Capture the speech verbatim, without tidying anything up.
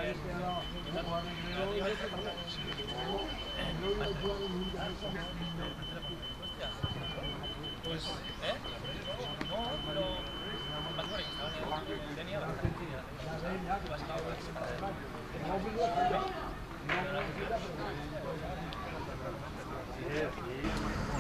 Pues, ¿eh? No, pero... Más por ahí, tenía bastante idea. Bastante.